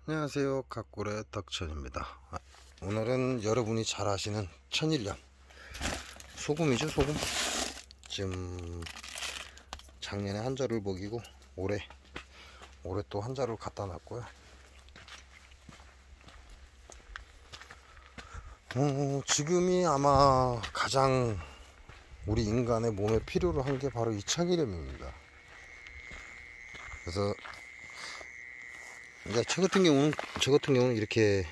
안녕하세요. 각골의 덕천입니다. 오늘은 여러분이 잘 아시는 천일염 소금이죠. 소금. 지금 작년에 한 자루를 먹이고 올해 또 한 자루를 갖다 놨고요. 지금이 아마 가장 우리 인간의 몸에 필요로 한 게 바로 이 천일염입니다. 그래서 이제 저 같은 경우는 이렇게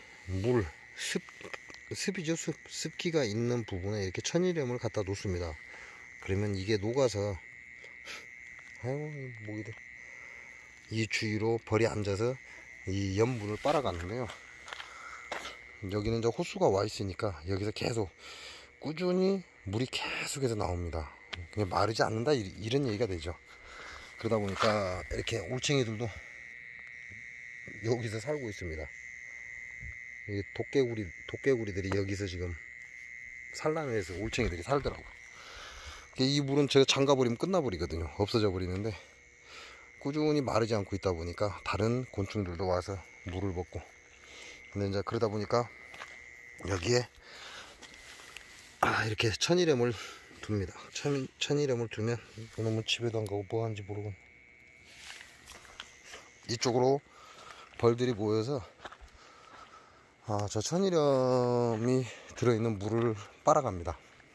습이죠. 습기가 있는 부분에 이렇게 천일염을 갖다 놓습니다. 그러면 이게 녹아서, 아이고, 모기들. 이 주위로 벌이 앉아서 이 염분을 빨아가는데요. 여기는 이제 호수가 와 있으니까 여기서 계속 꾸준히 물이 계속해서 나옵니다. 그냥 마르지 않는다, 이런 얘기가 되죠. 그러다 보니까 이렇게 올챙이들도 여기서 살고 있습니다. 이 도깨구리들이 여기서 지금 산란해서 올챙이들이 살더라고. 이 물은 제가 잠가버리면 끝나버리거든요. 없어져 버리는데 꾸준히 마르지 않고 있다 보니까 다른 곤충들도 와서 물을 먹고. 근데 이제 그러다 보니까 여기에 이렇게 천일염을 둡니다. 천일염을 두면 이놈은 집에도 안 가고 뭐 하는지 모르고 이쪽으로 벌들이 모여서 저 천일염이 들어있는 물을 빨아갑니다.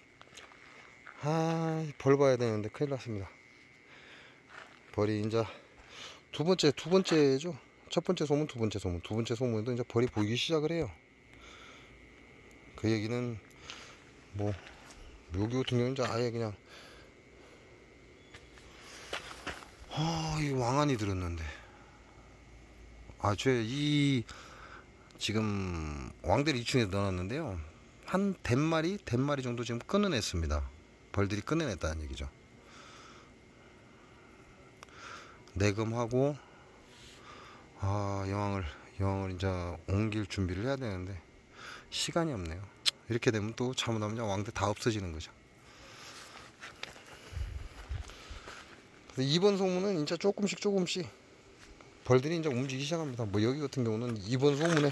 벌 봐야 되는데 큰일 났습니다. 벌이 이제 두 번째죠. 첫 번째 소문, 두 번째 소문에도 이제 벌이 보이기 시작을 해요. 그 얘기는 뭐 여기 같은 경우는 이제 아예 그냥 이 왕안이 들었는데 이 지금 왕대를 2층에 넣어놨는데요. 한 댓마리 정도 지금 끊어냈습니다. 벌들이 끊어냈다는 얘기죠. 내금하고 여왕을 이제 옮길 준비를 해야 되는데 시간이 없네요. 이렇게 되면 또 잘못하면 왕대 다 없어지는 거죠. 이번 소문은 이제 조금씩 벌들이 이제 움직이기 시작합니다. 뭐 여기 같은 경우는 이번 소문에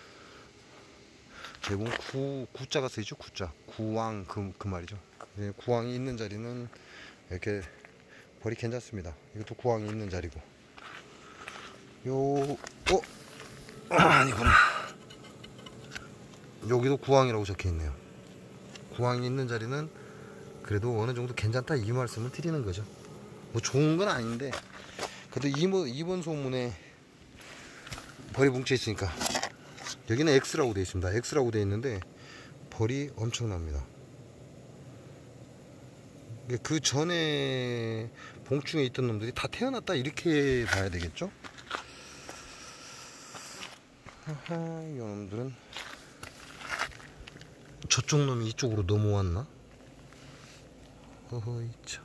대부분 구자가 쓰이죠. 구왕, 그 말이죠. 구왕이 있는 자리는 이렇게 벌이 괜찮습니다. 이것도 구왕이 있는 자리고 아니구나. 여기도 구왕이라고 적혀있네요. 구왕이 있는 자리는 그래도 어느 정도 괜찮다, 이 말씀을 드리는 거죠. 뭐 좋은 건 아닌데 그래도 이번 소문에 벌이 뭉쳐있으니까. 여기는 X라고 되어 있습니다. X라고 되어 있는데 벌이 엄청납니다. 그 전에 봉충에 있던 놈들이 다 태어났다, 이렇게 봐야 되겠죠? 이 놈들은 저쪽 놈이 이쪽으로 넘어왔나? 허허이 참.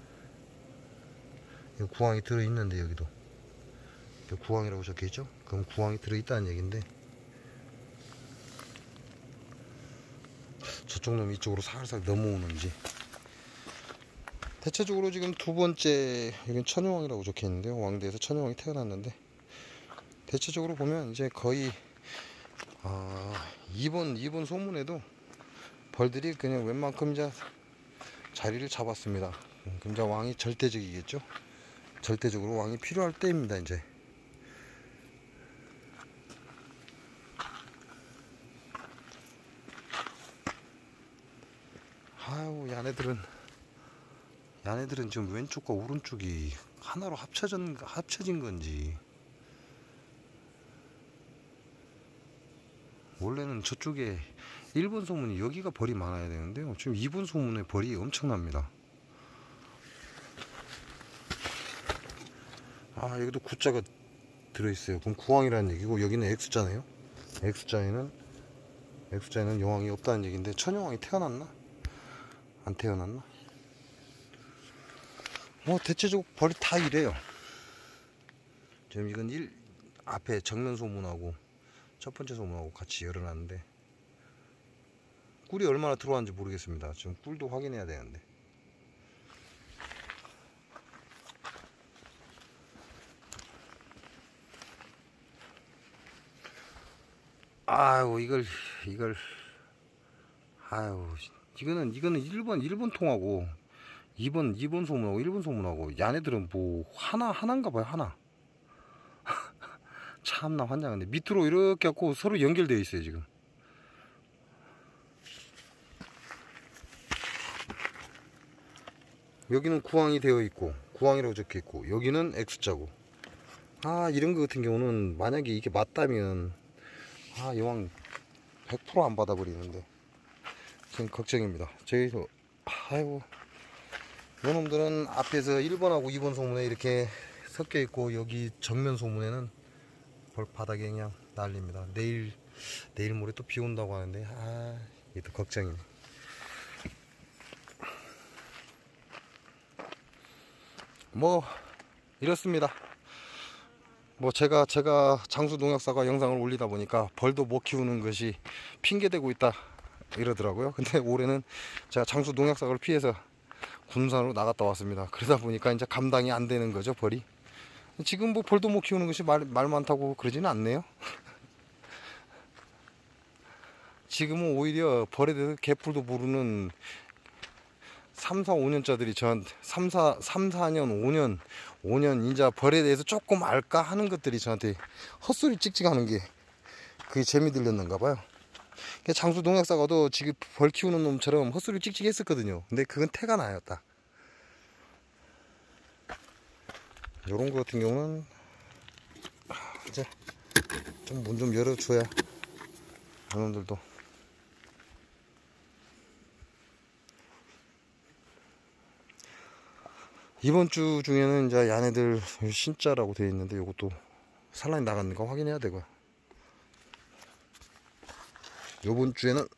구황이 들어있는데 여기도 구황이라고 적혀있죠? 그럼 구황이 들어있다는 얘기인데 저쪽 놈이 이쪽으로 살살 넘어오는지. 대체적으로 지금 두 번째, 여긴 천여왕이라고 적혀있는데요. 왕대에서 천여왕이 태어났는데 대체적으로 보면 이제 거의 이번 소문에도 벌들이 그냥 웬만큼 이제 자리를 잡았습니다. 그럼 이제 왕이 절대적이겠죠. 절대적으로 왕이 필요할 때입니다. 이제 야네들은 지금 왼쪽과 오른쪽이 하나로 합쳐진 건지, 원래는 저쪽에 일본 소문이 여기가 벌이 많아야 되는데요. 지금 이번 소문에 벌이 엄청납니다. 여기도 구자가 들어있어요. 그럼 구왕이라는 얘기고 여기는 X자네요. X자에는 여왕이 없다는 얘기인데 천여왕이 태어났나? 안 태어났나? 뭐 대체적으로 벌이 다 이래요. 지금 이건 앞에 정면 소문하고 첫 번째 소문하고 같이 열어놨는데 꿀이 얼마나 들어왔는지 모르겠습니다. 지금 꿀도 확인해야 되는데. 아유 이걸 아유 이거는 일본 통하고 2번 소문하고 1번 소문하고 얘네들은 뭐 하나인가 봐요. 하나. 참나 환장한데 밑으로 이렇게 갖고 서로 연결되어 있어요 지금. 여기는 구항이 되어 있고 구항이라고 적혀 있고 여기는 X자고. 아 이런 거 같은 경우는 만약에 이게 맞다면 여왕 100% 안 받아버리는데 지금 걱정입니다. 저희도 아이고 요놈들은 앞에서 1번하고 2번 소문에 이렇게 섞여 있고 여기 정면 소문에는 벌 바닥에 그냥 난립니다. 내일 모레 또 비 온다고 하는데 이게 또 걱정이네. 뭐 이렇습니다. 뭐 제가 장수 농약사가 영상을 올리다 보니까 벌도 못 키우는 것이 핑계대고 있다 이러더라고요. 근데 올해는 제가 장수 농약사를 피해서 군산으로 나갔다 왔습니다. 그러다 보니까 이제 감당이 안 되는 거죠, 벌이. 지금 뭐 벌도 못 키우는 것이 말 많다고 그러지는 않네요. 지금은 오히려 벌에 대해서 개뿔도 모르는 3, 4, 5년짜들이 저한테 3, 4년, 5년 인자 벌에 대해서 조금 알까 하는 것들이 저한테 헛소리 찍찍 하는 게 그게 재미 들렸는가 봐요. 장수 농약사가도 지금 벌 키우는 놈처럼 헛소리 찍찍 했었거든요. 근데 그건 태가 나요, 딱. 요런 거 같은 경우는 이제 좀 문 좀 열어줘야 이놈들도 이번 주 중에는 이제 야네들 신자라고 되어 있는데 요것도 산란이 나갔는 거 확인해야 되고요. 요번 주에는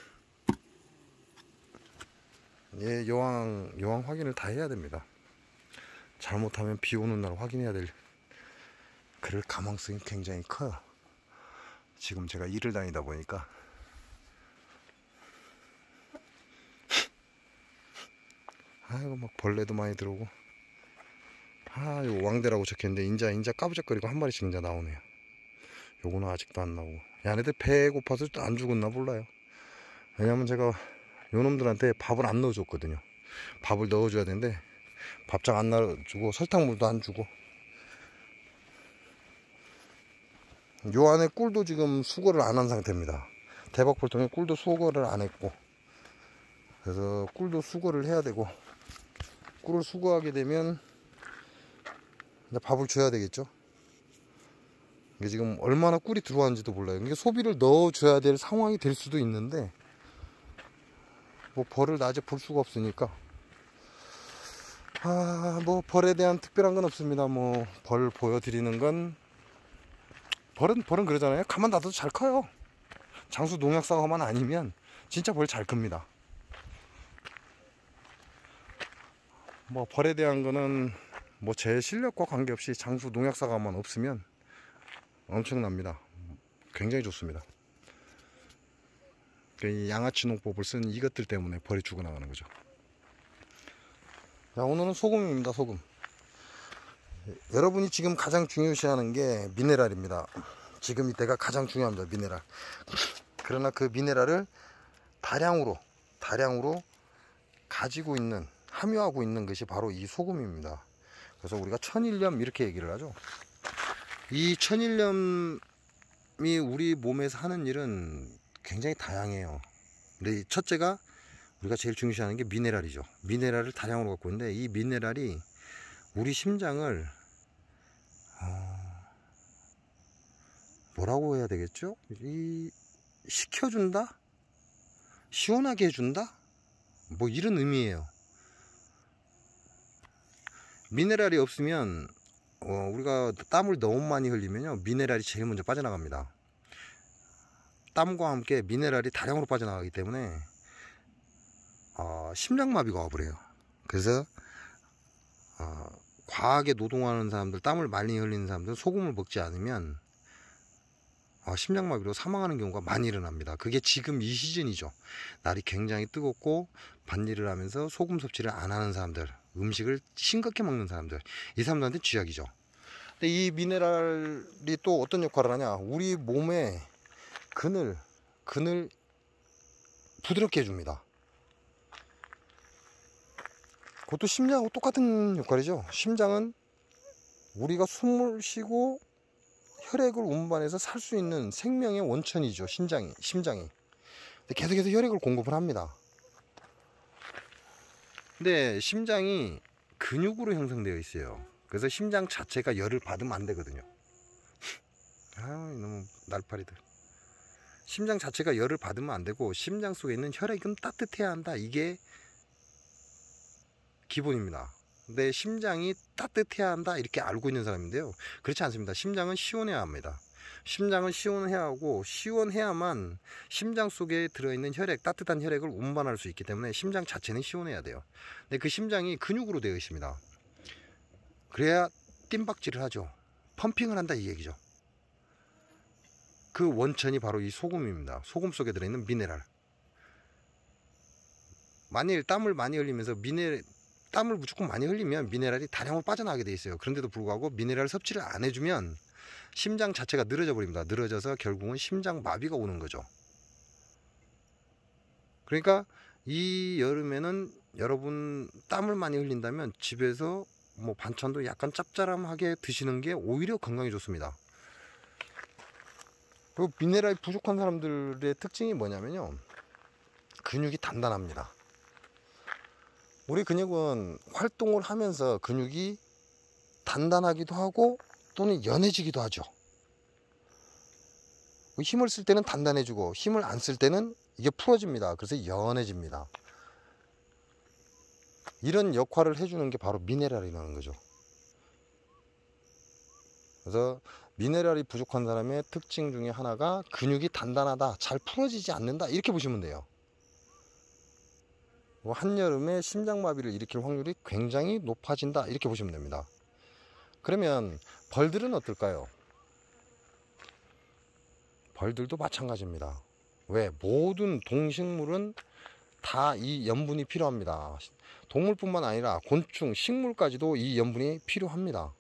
여왕 확인을 다 해야 됩니다. 잘못하면 비 오는 날 확인해야 될 그럴 가망성이 굉장히 커요. 지금 제가 일을 다니다 보니까 아이고 막 벌레도 많이 들어오고 요 왕대라고 적혀있는데 인자 까부적거리고 한 마리씩 인자 나오네요. 요거는 아직도 안 나오고 얘네들 배 고파서 안 죽었나 몰라요. 왜냐면 제가 요놈들한테 밥을 안 넣어줬거든요. 밥을 넣어줘야 되는데 밥장 안 넣어주고 설탕물도 안 주고 요 안에 꿀도 지금 수거를 안 한 상태입니다. 대박볼통에 꿀도 수거를 안 했고 그래서 꿀도 수거를 해야 되고 꿀을 수거하게 되면 이제 밥을 줘야 되겠죠. 이게 지금 얼마나 꿀이 들어왔는지도 몰라요. 이게 소비를 넣어줘야 될 상황이 될 수도 있는데 뭐 벌을 낮에 볼 수가 없으니까 뭐 벌에 대한 특별한 건 없습니다. 뭐 벌 보여드리는 건 벌은 그러잖아요. 가만 놔둬도 잘 커요. 장수 농약사가만 아니면 진짜 벌 잘 큽니다. 뭐 벌에 대한 거는 뭐 제 실력과 관계없이 장수 농약사가만 없으면 엄청납니다. 굉장히 좋습니다. 이 양아치 농법을 쓴 이것들 때문에 벌이 죽어나가는 거죠. 자, 오늘은 소금입니다. 소금. 여러분이 지금 가장 중요시하는 게 미네랄입니다. 지금 이때가 가장 중요합니다. 미네랄. 그러나 그 미네랄을 다량으로 가지고 있는, 함유하고 있는 것이 바로 이 소금입니다. 그래서 우리가 천일염 이렇게 얘기를 하죠. 이 천일염이 우리 몸에서 하는 일은 굉장히 다양해요. 근데 첫째가 우리가 제일 중요시하는 게 미네랄이죠. 미네랄을 다량으로 갖고 있는데 이 미네랄이 우리 심장을 뭐라고 해야 되겠죠? 식혀준다? 시원하게 해준다? 뭐 이런 의미예요. 미네랄이 없으면 우리가 땀을 너무 많이 흘리면요 미네랄이 제일 먼저 빠져나갑니다. 땀과 함께 미네랄이 다량으로 빠져나가기 때문에 심장마비가 와버려요. 그래서 과하게 노동하는 사람들, 땀을 많이 흘리는 사람들 소금을 먹지 않으면 심장마비로 사망하는 경우가 많이 일어납니다. 그게 지금 이 시즌이죠. 날이 굉장히 뜨겁고 밭일을 하면서 소금 섭취를 안 하는 사람들, 음식을 싱겁게 먹는 사람들, 이 사람들한테 쥐약이죠. 근데 이 미네랄이 또 어떤 역할을 하냐, 우리 몸에 근을 부드럽게 해줍니다. 그것도 심장하고 똑같은 역할이죠. 심장은 우리가 숨을 쉬고 혈액을 운반해서 살 수 있는 생명의 원천이죠. 심장이. 계속해서 혈액을 공급을 합니다. 근데 심장이 근육으로 형성되어 있어요. 그래서 심장 자체가 열을 받으면 안 되거든요. 너무 날파리들. 심장 자체가 열을 받으면 안 되고, 심장 속에 있는 혈액은 따뜻해야 한다. 이게 기본입니다. 근데 심장이 따뜻해야 한다 이렇게 알고 있는 사람인데요, 그렇지 않습니다. 심장은 시원해야 합니다. 심장은 시원해야 하고, 시원해야만 심장 속에 들어있는 혈액, 따뜻한 혈액을 운반할 수 있기 때문에 심장 자체는 시원해야 돼요. 근데 그 심장이 근육으로 되어 있습니다. 그래야 뜀박질을 하죠. 펌핑을 한다 이 얘기죠. 그 원천이 바로 이 소금입니다. 소금 속에 들어있는 미네랄. 만일 땀을 많이 흘리면서 땀을 무조건 많이 흘리면 미네랄이 다량으로 빠져나가게 돼 있어요. 그런데도 불구하고 미네랄 섭취를 안 해주면 심장 자체가 늘어져 버립니다. 늘어져서 결국은 심장마비가 오는 거죠. 그러니까 이 여름에는 여러분 땀을 많이 흘린다면 집에서 뭐 반찬도 약간 짭짤하게 드시는 게 오히려 건강에 좋습니다. 그리고 미네랄이 부족한 사람들의 특징이 뭐냐면요, 근육이 단단합니다. 우리 근육은 활동을 하면서 근육이 단단하기도 하고 또는 연해지기도 하죠. 힘을 쓸 때는 단단해지고 힘을 안 쓸 때는 이게 풀어집니다. 그래서 연해집니다. 이런 역할을 해주는 게 바로 미네랄이라는 거죠. 그래서 미네랄이 부족한 사람의 특징 중에 하나가 근육이 단단하다, 잘 풀어지지 않는다, 이렇게 보시면 돼요. 한여름에 심장마비를 일으킬 확률이 굉장히 높아진다, 이렇게 보시면 됩니다. 그러면 벌들은 어떨까요? 벌들도 마찬가지입니다. 왜? 모든 동식물은 다 이 염분이 필요합니다. 동물뿐만 아니라 곤충, 식물까지도 이 염분이 필요합니다.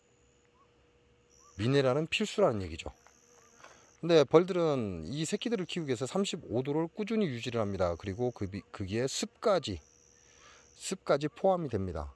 미네랄은 필수라는 얘기죠. 근데 벌들은 이 새끼들을 키우기 위해서 35도를 꾸준히 유지를 합니다. 그리고 거기에 습까지 포함이 됩니다.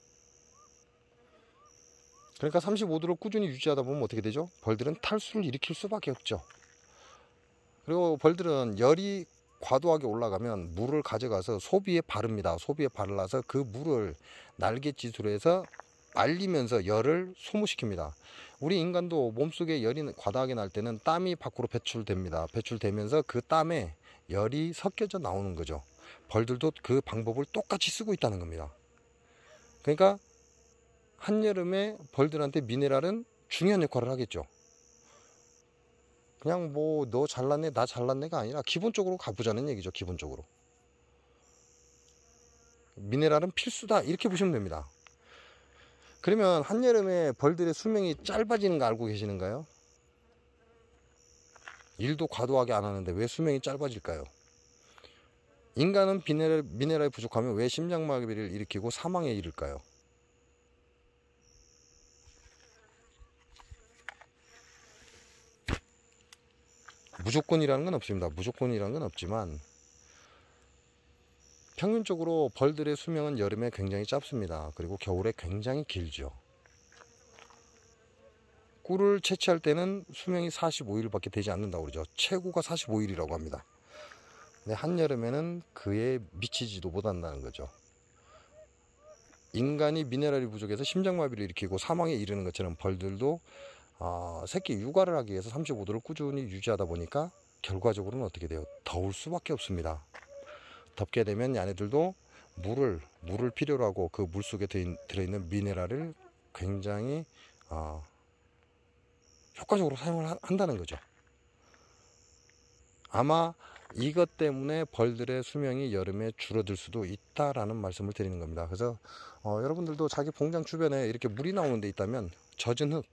그러니까 35도를 꾸준히 유지하다 보면 어떻게 되죠? 벌들은 탈수를 일으킬 수밖에 없죠. 그리고 벌들은 열이 과도하게 올라가면 물을 가져가서 소비에 바릅니다. 소비에 발라서 그 물을 날갯짓으로 해서 말리면서 열을 소모시킵니다. 우리 인간도 몸속에 열이 과다하게 날 때는 땀이 밖으로 배출됩니다. 배출되면서 그 땀에 열이 섞여져 나오는 거죠. 벌들도 그 방법을 똑같이 쓰고 있다는 겁니다. 그러니까 한여름에 벌들한테 미네랄은 중요한 역할을 하겠죠. 그냥 뭐 너 잘났네 나 잘났네가 아니라 기본적으로 가보자는 얘기죠. 기본적으로 미네랄은 필수다, 이렇게 보시면 됩니다. 그러면 한여름에 벌들의 수명이 짧아지는 거 알고 계시는가요? 일도 과도하게 안 하는데 왜 수명이 짧아질까요? 인간은 미네랄이 부족하면 왜 심장마비를 일으키고 사망에 이를까요? 무조건이라는 건 없습니다. 무조건이라는 건 없지만 평균적으로 벌들의 수명은 여름에 굉장히 짧습니다. 그리고 겨울에 굉장히 길죠. 꿀을 채취할 때는 수명이 45일밖에 되지 않는다고 그러죠. 최고가 45일이라고 합니다. 근데 한여름에는 그에 미치지도 못한다는 거죠. 인간이 미네랄이 부족해서 심장마비를 일으키고 사망에 이르는 것처럼 벌들도 새끼 육아를 하기 위해서 35도를 꾸준히 유지하다 보니까 결과적으로는 어떻게 돼요? 더울 수밖에 없습니다. 덥게 되면 얘네들도 물을 필요로 하고 그 물 속에 들어있는 미네랄을 굉장히 효과적으로 사용을 한다는 거죠. 아마 이것 때문에 벌들의 수명이 여름에 줄어들 수도 있다라는 말씀을 드리는 겁니다. 그래서 여러분들도 자기 봉장 주변에 이렇게 물이 나오는 데 있다면 젖은 흙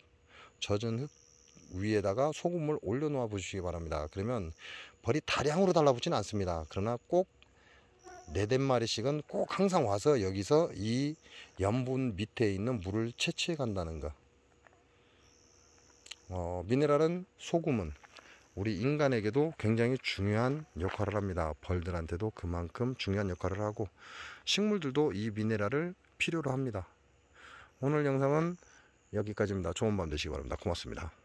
위에다가 소금을 올려 놓아 보시기 바랍니다. 그러면 벌이 다량으로 달라붙지는 않습니다. 그러나 꼭 4-5마리씩은 꼭 항상 와서 여기서 이 염분 밑에 있는 물을 채취해 간다는 거. 미네랄은 소금은 우리 인간에게도 굉장히 중요한 역할을 합니다. 벌들한테도 그만큼 중요한 역할을 하고 식물들도 이 미네랄을 필요로 합니다. 오늘 영상은 여기까지입니다. 좋은 밤 되시기 바랍니다. 고맙습니다.